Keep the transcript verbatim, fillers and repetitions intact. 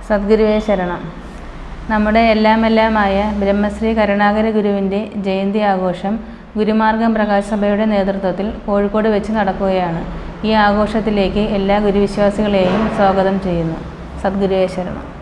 സദ്ഗുരുവേ ശരണം. നമ്മുടെ എല്ലാമെല്ലാമായ ബ്രഹ്മശ്രീ കരുണാകര ഗുരുവിൻ്റെ ജയന്തി ആഘോഷം ഗുരുമാർഗം പ്രകാശ് സഭയുടെ നേതൃത്വത്തിൽ കോഴിക്കോട് വെച്ച് നടക്കുകയാണ്. ഈ ആഘോഷത്തിലേക്ക് എല്ലാ ഗുരുവിശ്വാസികളെയും സ്വാഗതം ചെയ്യുന്നു. സദ്ഗുരുവേ ശരണം.